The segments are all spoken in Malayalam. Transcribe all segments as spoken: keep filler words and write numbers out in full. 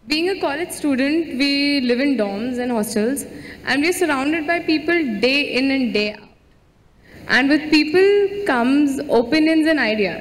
Being a college student, we live in dorms and hostels, and we're surrounded by people day in and day out. And with people comes opinions and ideas.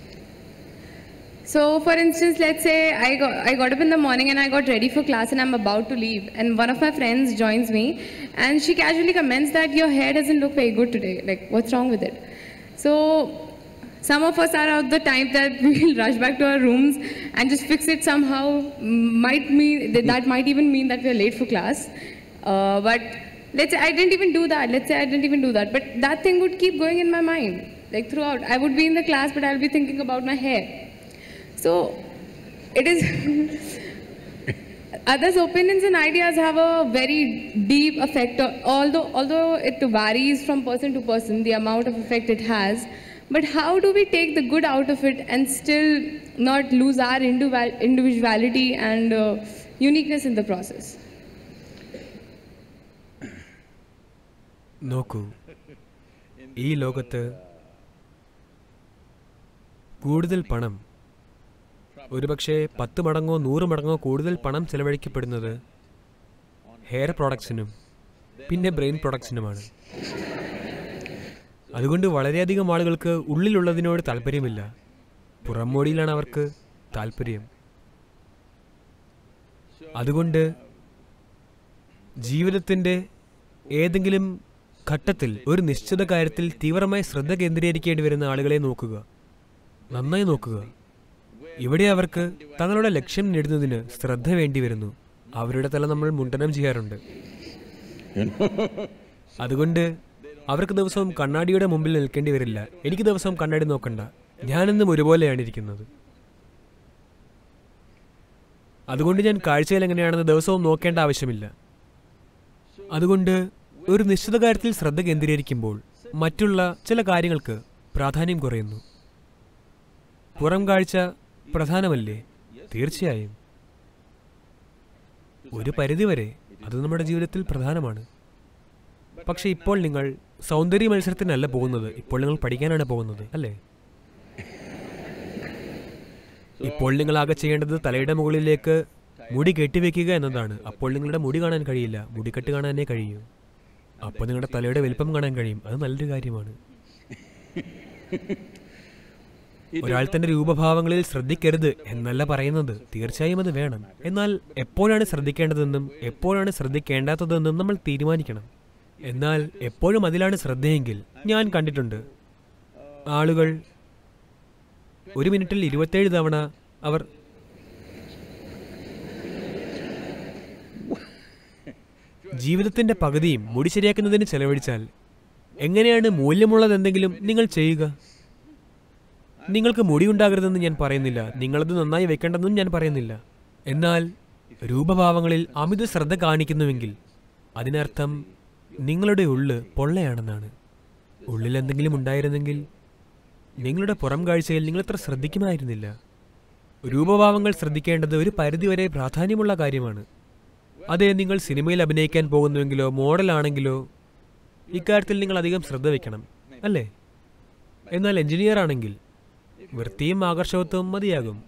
So, for instance, let's say I got, I got up in the morning and I got ready for class and I'm about to leave. And one of my friends joins me and she casually comments that your hair doesn't look very good today. Like, what's wrong with it? So, some of us are of the type that we'll rush back to our rooms and just fix it somehow. Might mean, that might even mean that we're late for class. Uh, but let's say I didn't even do that. Let's say I didn't even do that. But that thing would keep going in my mind. Like throughout. I would be in the class, but I'll be thinking about my hair. So, it is... Others' opinions and ideas have a very deep effect. Although, although it varies from person to person, the amount of effect it has. But how do we take the good out of it and still not lose our individuality and uh, uniqueness in the process? നോക്കൂ, ഈ ലോകത്ത് കൂടുതൽ പണം, ഒരുപക്ഷെ പത്ത് മടങ്ങോ നൂറ് മടങ്ങോ കൂടുതൽ പണം ചെലവഴിക്കപ്പെടുന്നത് ഹെയർ പ്രോഡക്ട്സിനും പിന്നെ ബ്രെയിൻ പ്രോഡക്ട്സിനുമാണ്. അതുകൊണ്ട് വളരെയധികം ആളുകൾക്ക് ഉള്ളിലുള്ളതിനോട് താല്പര്യമില്ല, പുറംമോടിയിലാണ് അവർക്ക് താല്പര്യം. അതുകൊണ്ട് ജീവിതത്തിൻ്റെ ഏതെങ്കിലും ഘട്ടത്തിൽ ഒരു നിശ്ചിത കാര്യത്തിൽ തീവ്രമായി ശ്രദ്ധ കേന്ദ്രീകരിക്കേണ്ടി വരുന്ന ആളുകളെ നോക്കുക, നന്നായി നോക്കുക. ഇവിടെ അവർക്ക് തങ്ങളുടെ ലക്ഷ്യം നേടുന്നതിന് ശ്രദ്ധ വേണ്ടി വരുന്നു. അവരുടെ തല നമ്മൾ മുണ്ടനം ചെയ്യാറുണ്ട്. അതുകൊണ്ട് അവർക്ക് ദിവസവും കണ്ണാടിയുടെ മുമ്പിൽ നിൽക്കേണ്ടി വരില്ല. എനിക്ക് ദിവസവും കണ്ണാടി നോക്കണ്ട, ഞാനെന്നും ഒരുപോലെയാണ് ഇരിക്കുന്നത്. അതുകൊണ്ട് ഞാൻ കാഴ്ചയിൽ എങ്ങനെയാണെന്ന് ദിവസവും നോക്കേണ്ട ആവശ്യമില്ല. അതുകൊണ്ട് ഒരു നിശ്ചിത കാര്യത്തിൽ ശ്രദ്ധ കേന്ദ്രീകരിക്കുമ്പോൾ മറ്റുള്ള ചില കാര്യങ്ങൾക്ക് പ്രാധാന്യം കുറയുന്നു. പുറം കാഴ്ച പ്രധാനമല്ലേ? തീർച്ചയായും ഒരു പരിധിവരെ അത് നമ്മുടെ ജീവിതത്തിൽ പ്രധാനമാണ്. പക്ഷെ ഇപ്പോൾ നിങ്ങൾ സൗന്ദര്യ മത്സരത്തിനല്ല പോകുന്നത്, ഇപ്പോൾ നിങ്ങൾ പഠിക്കാനാണ് പോകുന്നത്, അല്ലേ? ഇപ്പോൾ നിങ്ങൾ ആകെ ചെയ്യേണ്ടത് തലയുടെ മുകളിലേക്ക് മുടി കെട്ടിവെക്കുക എന്നതാണ്. അപ്പോൾ നിങ്ങളുടെ മുടി കാണാൻ കഴിയില്ല, മുടിക്കെട്ട് കാണാനേ കഴിയൂ. അപ്പോൾ നിങ്ങളുടെ തലയുടെ വലിപ്പം കാണാൻ കഴിയും. അത് നല്ലൊരു കാര്യമാണ്. ഒരാൾ തന്റെ രൂപഭാവങ്ങളിൽ ശ്രദ്ധിക്കരുത് എന്നല്ല പറയുന്നത്, തീർച്ചയായും അത് വേണം. എന്നാൽ എപ്പോഴാണ് ശ്രദ്ധിക്കേണ്ടതെന്നും എപ്പോഴാണ് ശ്രദ്ധിക്കേണ്ടാത്തതെന്നും നമ്മൾ തീരുമാനിക്കണം. എന്നാൽ എപ്പോഴും അതിലാണ് ശ്രദ്ധയെങ്കിൽ, ഞാൻ കണ്ടിട്ടുണ്ട് ആളുകൾ ഒരു മിനിറ്റിൽ ഇരുപത്തേഴ് തവണ അവർ ജീവിതത്തിന്റെ പകുതിയും മുടി ശരിയാക്കുന്നതിന് ചെലവഴിച്ചാൽ എങ്ങനെയാണ് മൂല്യമുള്ളതെന്തെങ്കിലും നിങ്ങൾ ചെയ്യുക? നിങ്ങൾക്ക് മുടി ഉണ്ടാകരുതെന്ന് ഞാൻ പറയുന്നില്ല, നിങ്ങളത് നന്നായി വെക്കേണ്ടതെന്നും ഞാൻ പറയുന്നില്ല. എന്നാൽ രൂപഭാവങ്ങളിൽ അമിത ശ്രദ്ധ കാണിക്കുന്നുവെങ്കിൽ അതിനർത്ഥം നിങ്ങളുടെ ഉള്ള് പൊള്ളയാണെന്നാണ്. ഉള്ളിൽ എന്തെങ്കിലും ഉണ്ടായിരുന്നെങ്കിൽ നിങ്ങളുടെ പുറം കാഴ്ചയിൽ നിങ്ങളത്ര ശ്രദ്ധിക്കുമായിരുന്നില്ല. രൂപഭാവങ്ങൾ ശ്രദ്ധിക്കേണ്ടത് ഒരു പരിധിവരെ പ്രാധാന്യമുള്ള കാര്യമാണ്. അതെ, നിങ്ങൾ സിനിമയിൽ അഭിനയിക്കാൻ പോകുന്നുവെങ്കിലോ മോഡലാണെങ്കിലോ ഇക്കാര്യത്തിൽ നിങ്ങൾ അധികം ശ്രദ്ധ വയ്ക്കണം, അല്ലേ? എന്നാൽ എഞ്ചിനീയർ ആണെങ്കിൽ വൃത്തിയും ആകർഷകത്വവും മതിയാകും.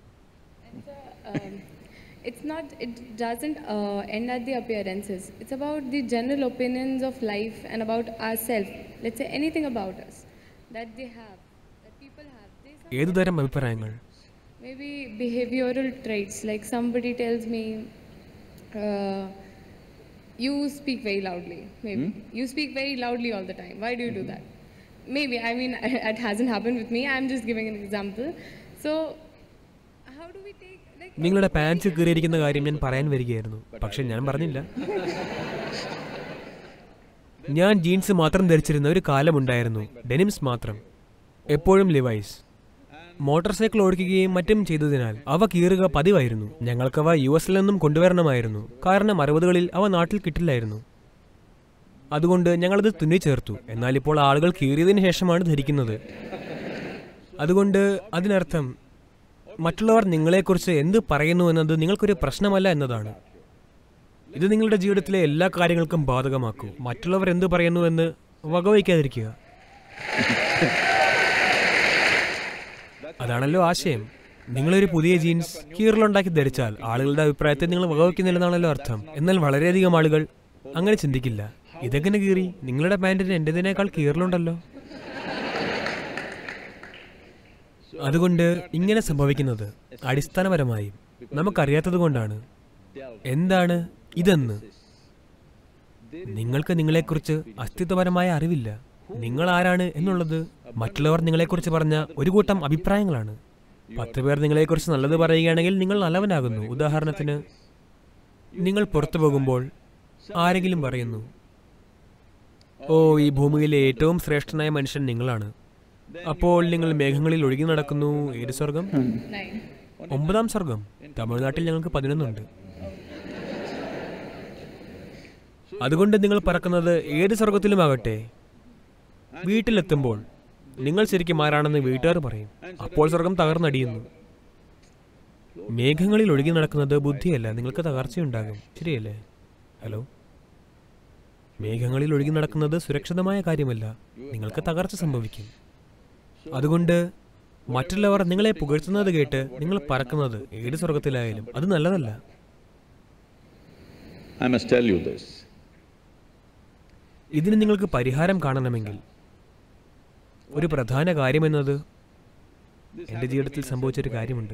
It's not, it doesn't uh, end at the appearances. It's about the general opinions of life and about ourselves. Let's say anything about us that they have, that people have. ഏതു തരം അഭിപ്രായങ്ങൾ? Maybe behavioral traits, like somebody tells me, uh, you speak very loudly. Maybe hmm? you speak very loudly all the time. Why do you do that? Maybe, I mean, it hasn't happened with me. I'm just giving an example. So, how do we take? നിങ്ങളുടെ പാൻസ് കീറിയിരിക്കുന്ന കാര്യം ഞാൻ പറയാൻ വരികയായിരുന്നു, പക്ഷെ ഞാൻ പറഞ്ഞില്ല. ഞാൻ ജീൻസ് മാത്രം ധരിച്ചിരുന്ന ഒരു കാലമുണ്ടായിരുന്നു, ഡെനിംസ് മാത്രം, എപ്പോഴും ലിവൈസ്. മോട്ടോർ സൈക്കിൾ ഓടിക്കുകയും മറ്റും ചെയ്തതിനാൽ അവ കീറുക പതിവായിരുന്നു. ഞങ്ങൾക്കവ യു എസിൽ നിന്നും കൊണ്ടുവരണമായിരുന്നു, കാരണം അറുപതുകളിൽ അവ നാട്ടിൽ കിട്ടില്ലായിരുന്നു. അതുകൊണ്ട് ഞങ്ങളത് തുന്നി ചേർത്തു. എന്നാൽ ഇപ്പോൾ ആളുകൾ കീറിയതിനു ശേഷമാണ് ധരിക്കുന്നത്. അതുകൊണ്ട് അതിനർത്ഥം മറ്റുള്ളവർ നിങ്ങളെക്കുറിച്ച് എന്ത് പറയുന്നു എന്നത് നിങ്ങൾക്കൊരു പ്രശ്നമല്ല എന്നതാണ്. ഇത് നിങ്ങളുടെ ജീവിതത്തിലെ എല്ലാ കാര്യങ്ങൾക്കും ബാധകമാക്കൂ. മറ്റുള്ളവർ എന്ത് പറയുന്നു എന്ന് വകവയ്ക്കാതിരിക്കുക. അതാണല്ലോ ആശയം. നിങ്ങളൊരു പുതിയ ജീൻസ് കീറിലുണ്ടാക്കി ധരിച്ചാൽ ആളുകളുടെ അഭിപ്രായത്തെ നിങ്ങൾ വകവയ്ക്കുന്നില്ലെന്നാണല്ലോ അർത്ഥം. എന്നാൽ വളരെയധികം ആളുകൾ അങ്ങനെ ചിന്തിക്കില്ല. ഇതെങ്ങനെ കീറി? നിങ്ങളുടെ പാൻറ്റിന് എൻ്റെതിനേക്കാൾ കീറിലുണ്ടല്ലോ. അതുകൊണ്ട് ഇങ്ങനെ സംഭവിക്കുന്നത് അടിസ്ഥാനപരമായും നമുക്കറിയാത്തത് കൊണ്ടാണ്. എന്താണ് ഇതെന്ന്? നിങ്ങൾക്ക് നിങ്ങളെക്കുറിച്ച് അസ്തിത്വപരമായ അറിവില്ല. നിങ്ങൾ ആരാണ് എന്നുള്ളത് മറ്റുള്ളവർ നിങ്ങളെക്കുറിച്ച് പറഞ്ഞ ഒരു കൂട്ടം അഭിപ്രായങ്ങളാണ്. പത്ത് പേർ നിങ്ങളെക്കുറിച്ച് നല്ലത് പറയുകയാണെങ്കിൽ നിങ്ങൾ നല്ലവനാകുന്നു. ഉദാഹരണത്തിന്, നിങ്ങൾ പുറത്തു പോകുമ്പോൾ ആരെങ്കിലും പറയുന്നു, ഓ, ഈ ഭൂമിയിലെ ഏറ്റവും ശ്രേഷ്ഠനായ മനുഷ്യൻ നിങ്ങളാണ്. അപ്പോൾ നിങ്ങൾ മേഘങ്ങളിൽ ഒഴുകി നടക്കുന്നു. ഏത് സ്വർഗം? ഒമ്പതാം സ്വർഗം. തമിഴ്നാട്ടിൽ ഞങ്ങൾക്ക് പതിനൊന്നുണ്ട്. അതുകൊണ്ട് നിങ്ങൾ പറക്കുന്നത് ഏത് സ്വർഗത്തിലുമാകട്ടെ, വീട്ടിലെത്തുമ്പോൾ നിങ്ങൾ ശരിക്കും ആരാണെന്ന് വീട്ടുകാർ പറയും. അപ്പോൾ സ്വർഗം തകർന്നടിയുന്നു. മേഘങ്ങളിൽ ഒഴുകി നടക്കുന്നത് ബുദ്ധിയല്ല, നിങ്ങൾക്ക് തകർച്ചയുണ്ടാകും. ശരിയല്ലേ? ഹലോ, മേഘങ്ങളിൽ ഒഴുകി നടക്കുന്നത് സുരക്ഷിതമായ കാര്യമല്ല, നിങ്ങൾക്ക് തകർച്ച സംഭവിക്കും. അതുകൊണ്ട് മറ്റുള്ളവർ നിങ്ങളെ പുകഴ്ത്തുന്നത് കേട്ട് നിങ്ങൾ പറക്കുന്നത് ഏത് സ്വർഗത്തിലായാലും അത് നല്ലതല്ല. ഇതിന് നിങ്ങൾക്ക് പരിഹാരം കാണണമെങ്കിൽ ഒരു പ്രധാന കാര്യമെന്നത് എൻ്റെ ജീവിതത്തിൽ സംഭവിച്ചൊരു കാര്യമുണ്ട്.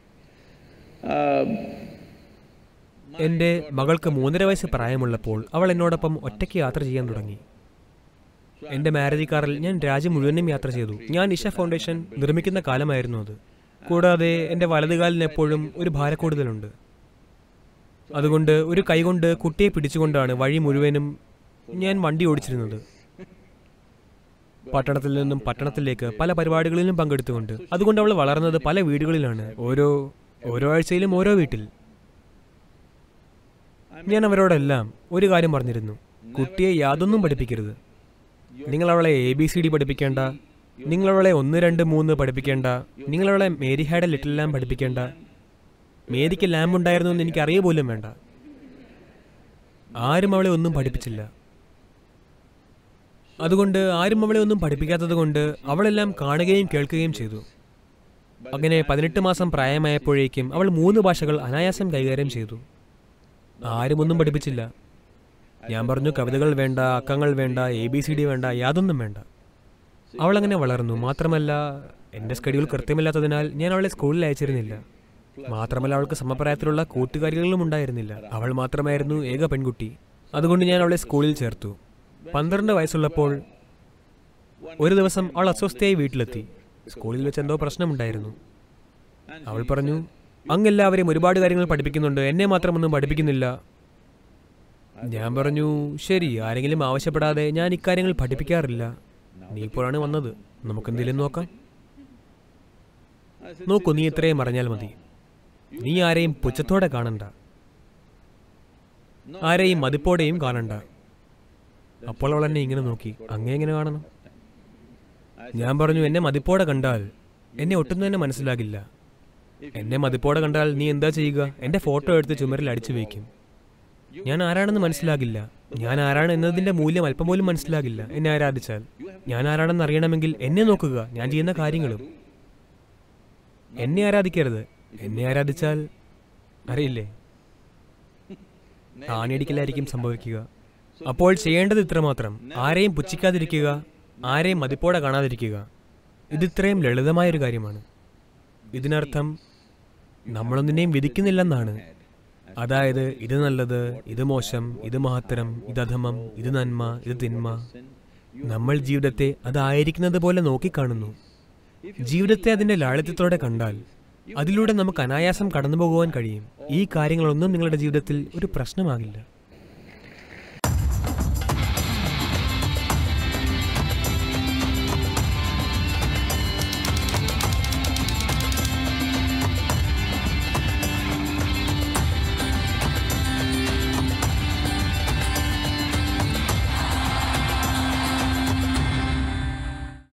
എൻ്റെ മകൾക്ക് മൂന്നര വയസ്സ് പ്രായമുള്ളപ്പോൾ അവൾ എന്നോടൊപ്പം ഒറ്റയ്ക്ക് യാത്ര ചെയ്യാൻ തുടങ്ങി. എൻ്റെ മാരുതി കാറിൽ ഞാൻ രാജ്യം മുഴുവനും യാത്ര ചെയ്തു. ഞാൻ ഇഷ ഫൗണ്ടേഷൻ നിർമ്മിക്കുന്ന കാലമായിരുന്നു അത്. കൂടാതെ എൻ്റെ വലതുകാലിന് എപ്പോഴും ഒരു ഭാരക്കൂടുതലുണ്ട്. അതുകൊണ്ട് ഒരു കൈകൊണ്ട് കുട്ടിയെ പിടിച്ചുകൊണ്ടാണ് വഴി മുഴുവനും ഞാൻ വണ്ടി ഓടിച്ചിരുന്നത്. പട്ടണത്തിൽ നിന്നും പട്ടണത്തിലേക്ക് പല പരിപാടികളിലും പങ്കെടുത്തുകൊണ്ട്. അതുകൊണ്ട് അവൾ വളർന്നത് പല വീടുകളിലാണ്. ഓരോ ഓരോ ആഴ്ചയിലും ഓരോ വീട്ടിൽ. ഞാൻ അവരോടെല്ലാം ഒരു കാര്യം പറഞ്ഞിരുന്നു, കുട്ടിയെ യാതൊന്നും പഠിപ്പിക്കരുത്. നിങ്ങളവളെ എ ബി സി ഡി പഠിപ്പിക്കേണ്ട, നിങ്ങളവളെ ഒന്ന് രണ്ട് മൂന്ന് പഠിപ്പിക്കേണ്ട, നിങ്ങളവളെ Mary had a little lamb പഠിപ്പിക്കേണ്ട. മേരിക്ക് ലാമ്പ് ഉണ്ടായിരുന്നു എന്ന് എനിക്ക് അറിയ പോലും വേണ്ട. ആരും അവളെ ഒന്നും പഠിപ്പിച്ചില്ല. അതുകൊണ്ട് ആരും അവളെ ഒന്നും പഠിപ്പിക്കാത്തത് കൊണ്ട് അവളെല്ലാം കാണുകയും കേൾക്കുകയും ചെയ്തു. അങ്ങനെ പതിനെട്ട് മാസം പ്രായമായപ്പോഴേക്കും അവൾ മൂന്ന് ഭാഷകൾ അനായാസം കൈകാര്യം ചെയ്തു. ആരും ഒന്നും പഠിപ്പിച്ചില്ല. ഞാൻ പറഞ്ഞു, കവിതകൾ വേണ്ട, അക്കങ്ങൾ വേണ്ട, എ ബി സി ഡി വേണ്ട, യാതൊന്നും വേണ്ട. അവളങ്ങനെ വളർന്നു. മാത്രമല്ല, എൻ്റെ സ്കെഡ്യൂൾ കൃത്യമില്ലാത്തതിനാൽ ഞാൻ അവളെ സ്കൂളിൽ അയച്ചിരുന്നില്ല. മാത്രമല്ല, അവൾക്ക് സമപ്രായത്തിലുള്ള കൂട്ടുകാരികളും ഉണ്ടായിരുന്നില്ല. അവൾ മാത്രമായിരുന്നു ഏക പെൺകുട്ടി. അതുകൊണ്ട് ഞാൻ അവളെ സ്കൂളിൽ ചേർത്തു. പന്ത്രണ്ട് വയസ്സുള്ളപ്പോൾ ഒരു ദിവസം അവൾ അസ്വസ്ഥയായി വീട്ടിലെത്തി. സ്കൂളിൽ വെച്ച് എന്തോ പ്രശ്നമുണ്ടായിരുന്നു. അവൾ പറഞ്ഞു, അങ്ങെല്ലാവരെയും ഒരുപാട് കാര്യങ്ങൾ പഠിപ്പിക്കുന്നുണ്ട്, എന്നെ മാത്രമൊന്നും പഠിപ്പിക്കുന്നില്ല. ഞാൻ പറഞ്ഞു, ശരി, ആരെങ്കിലും ആവശ്യപ്പെടാതെ ഞാൻ ഇക്കാര്യങ്ങൾ പഠിപ്പിക്കാറില്ല. നീ ഇപ്പോഴാണ് വന്നത്, നമുക്കെന്തെങ്കിലും നോക്കാം. നോക്കൂ, നീ ഇത്രയും അറിഞ്ഞാൽ മതി. നീ ആരെയും പുച്ഛത്തോടെ കാണണ്ട, ആരെയും മതിപ്പോടെയും കാണണ്ട. അപ്പോൾ അവൾ എന്നെ ഇങ്ങനെ നോക്കി, അങ്ങേ എങ്ങനെ കാണണം? ഞാൻ പറഞ്ഞു, എന്നെ മതിപ്പോടെ കണ്ടാൽ എന്നെ ഒട്ടും തന്നെ മനസ്സിലാകില്ല. എന്നെ മതിപ്പോടെ കണ്ടാൽ നീ എന്താ ചെയ്യുക? എൻ്റെ ഫോട്ടോ എടുത്ത് ചുമരിൽ അടിച്ചു വയ്ക്കും. ഞാൻ ആരാണെന്ന് മനസ്സിലാകില്ല. ഞാൻ ആരാണ് എന്നതിൻ്റെ മൂല്യം അല്പം പോലും മനസ്സിലാകില്ല എന്നെ ആരാധിച്ചാൽ. ഞാൻ ആരാണെന്ന് അറിയണമെങ്കിൽ എന്നെ നോക്കുക, ഞാൻ ചെയ്യുന്ന കാര്യങ്ങളും. എന്നെ ആരാധിക്കരുത്. എന്നെ ആരാധിച്ചാൽ അറിയില്ലേ, ആണിയടിക്കലായിരിക്കും സംഭവിക്കുക. അപ്പോൾ ചെയ്യേണ്ടത് ഇത്രമാത്രം, ആരെയും പുച്ഛിക്കാതിരിക്കുക, ആരെയും മതിപ്പോടെ കാണാതിരിക്കുക. ഇതിത്രയും ലളിതമായൊരു കാര്യമാണ്. ഇതിനർത്ഥം നമ്മളൊന്നിനെയും വിധിക്കുന്നില്ലെന്നാണ്. അതായത് ഇത് നല്ലത്, ഇത് മോശം, ഇത് മഹത്തരം, ഇത് അധമം, ഇത് നന്മ, ഇത് തിന്മ. നമ്മൾ ജീവിതത്തെ അതായിരിക്കുന്നത് പോലെ നോക്കിക്കാണുന്നു. ജീവിതത്തെ അതിൻ്റെ ലാളിത്യത്തോടെ കണ്ടാൽ അതിലൂടെ നമുക്ക് അനായാസം കടന്നു പോകുവാൻ കഴിയും. ഈ കാര്യങ്ങളൊന്നും നിങ്ങളുടെ ജീവിതത്തിൽ ഒരു പ്രശ്നമാകില്ല.